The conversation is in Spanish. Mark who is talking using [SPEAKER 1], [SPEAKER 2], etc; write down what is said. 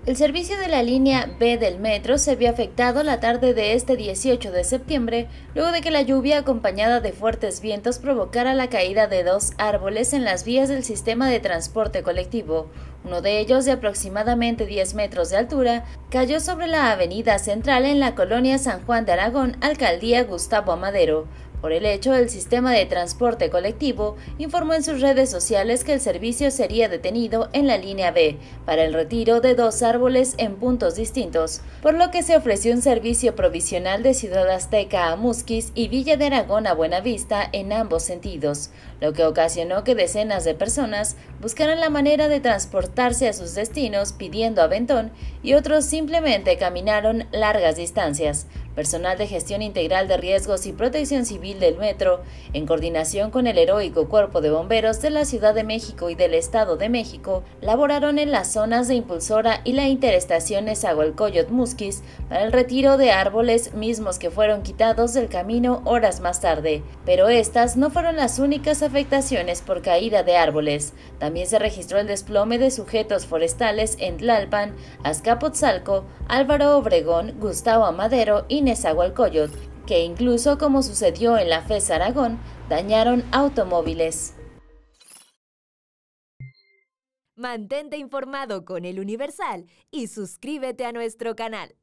[SPEAKER 1] El servicio de la línea B del metro se vio afectado la tarde de este 18 de septiembre, luego de que la lluvia acompañada de fuertes vientos provocara la caída de dos árboles en las vías del sistema de transporte colectivo. Uno de ellos, de aproximadamente 10 metros de altura, cayó sobre la avenida central en la colonia San Juan de Aragón, alcaldía Gustavo Amadero. Por el hecho, el sistema de transporte colectivo informó en sus redes sociales que el servicio sería detenido en la línea B para el retiro de dos árboles en puntos distintos, por lo que se ofreció un servicio provisional de Ciudad Azteca a Musquis y Villa de Aragón a Buenavista en ambos sentidos, lo que ocasionó que decenas de personas buscaran la manera de transportarse a sus destinos pidiendo aventón y otros simplemente caminaron largas distancias. Personal de Gestión Integral de Riesgos y Protección Civil del Metro, en coordinación con el heroico Cuerpo de Bomberos de la Ciudad de México y del Estado de México, laboraron en las zonas de Impulsora y la interestación Nezahualcóyotl-Musquis para el retiro de árboles mismos que fueron quitados del camino horas más tarde. Pero estas no fueron las únicas afectaciones por caída de árboles. También se registró el desplome de sujetos forestales en Tlalpan, Azcapotzalco, Álvaro Obregón, Gustavo Amadero y Nezahualcóyotl, que incluso, como sucedió en la FES Aragón, dañaron automóviles.
[SPEAKER 2] Mantente informado con El Universal y suscríbete a nuestro canal.